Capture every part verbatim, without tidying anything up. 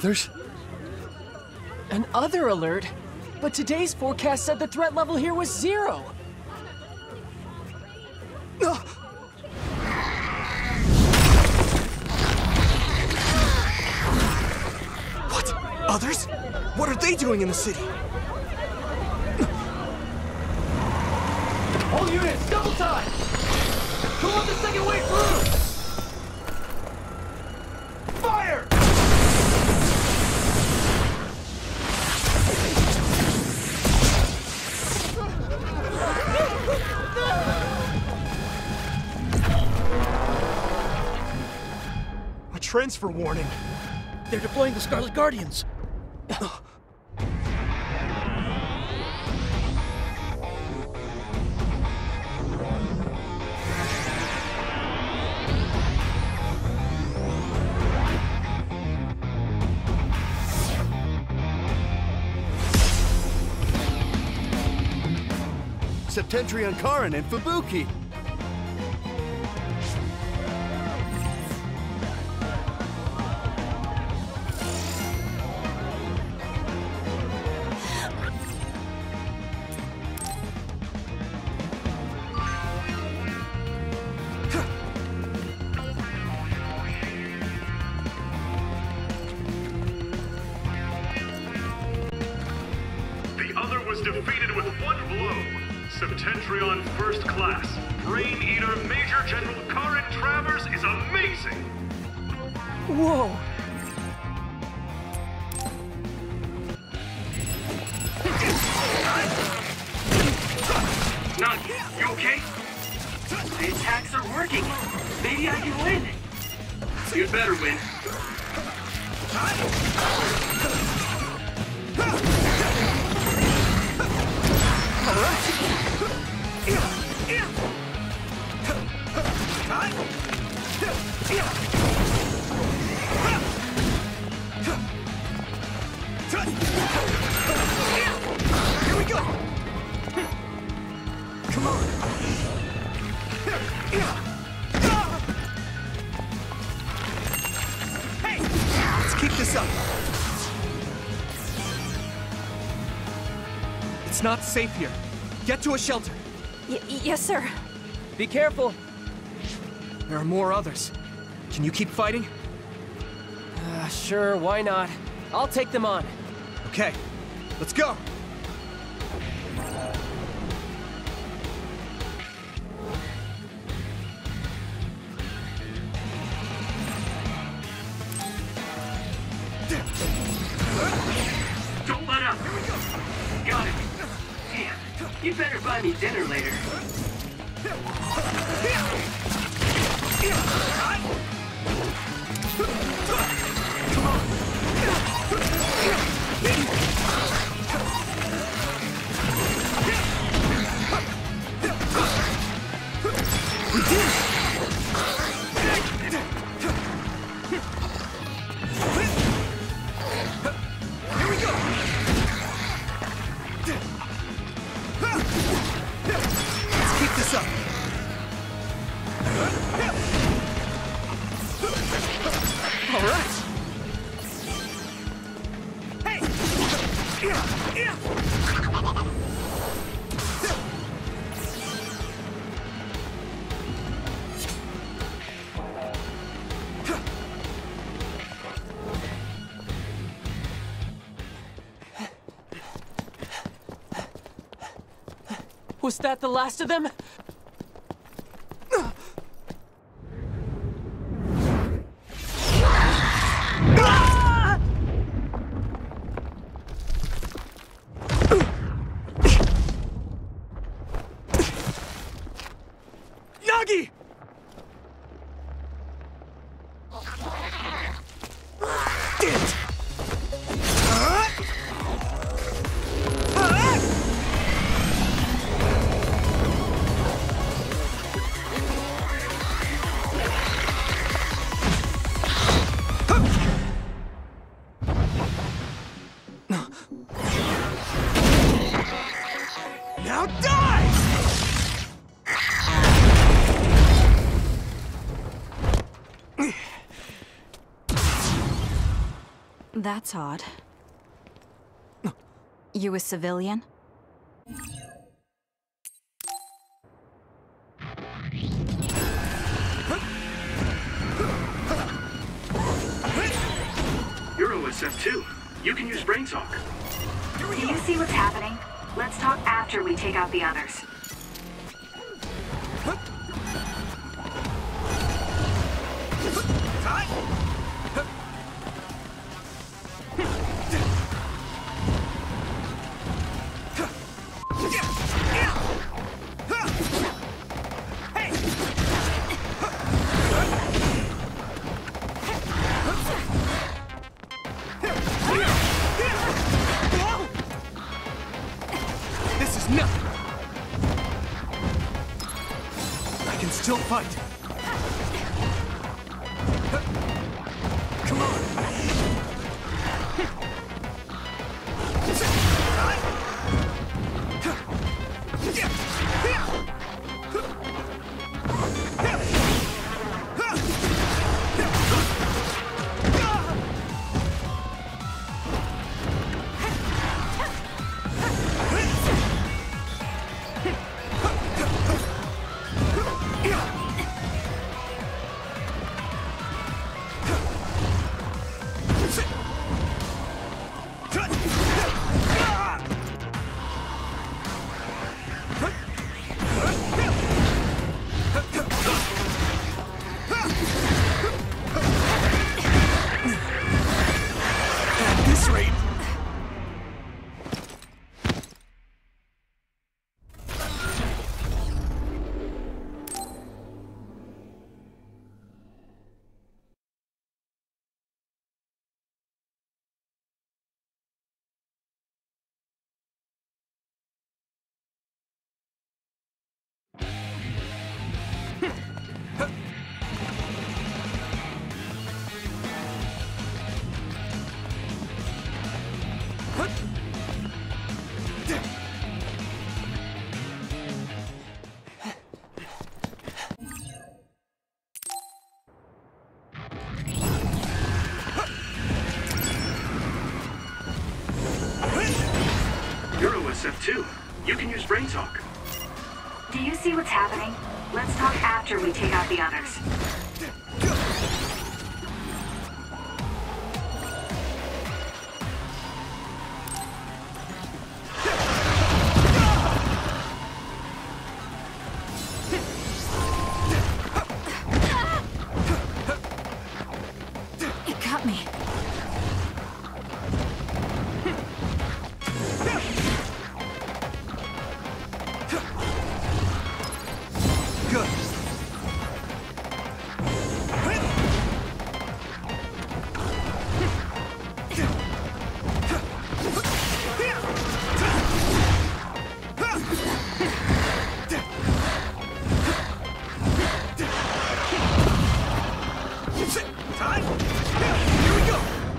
Others? An other alert? But today's forecast said the threat level here was zero. What? Others? What are they doing in the city? All units, double time! Who wants the second way through? Fire! A transfer warning. They're deploying the Scarlet Guardians. Septentrion Karin and Fubuki. The other was defeated with one blow. Septentrion First Class, Brain Eater Major General Karin Travers is amazing! Whoa! Nagi, you okay? The attacks are working. Maybe I can win. You better win. Here we go! Come on! Hey! Let's keep this up. It's not safe here. Get to a shelter. Y yes, sir. Be careful. There are more others. Can you keep fighting? Uh, sure, why not? I'll take them on. Okay, let's go! Don't let up. Got it. Damn, you better buy me dinner later. We did it! Here we go! Let's keep this up. All right. Hey! Was that the last of them? Nagi! Damn it! That's odd. You a civilian? You're O S F two. You can use Brain Talk. Do you see what's happening? Let's talk after we take out the others. This is nothing. I can still fight. Come on. At this rate. You're O S F two. You can use Brain Talk. Do you see what's happening? Let's talk after we take out the others. It got me. Good. Time. Here we go.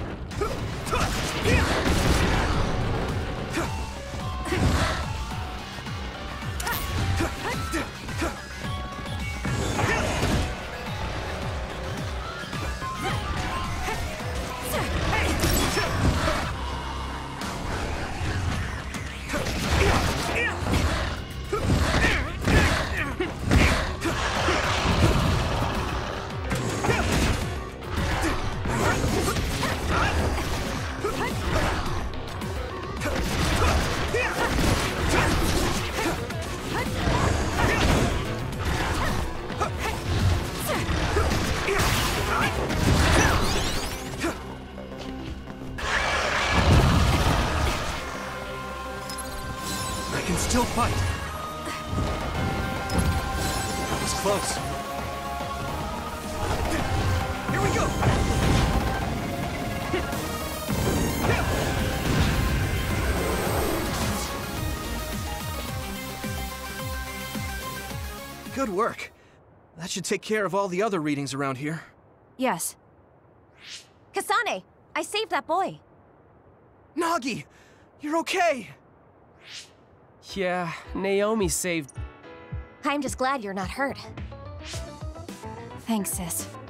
I can still fight. That was close. Here we go. Good work. That should take care of all the other readings around here. Yes. Kasane, I saved that boy. Nagi, you're okay. Yeah, Naomi saved... I'm just glad you're not hurt. Thanks, sis.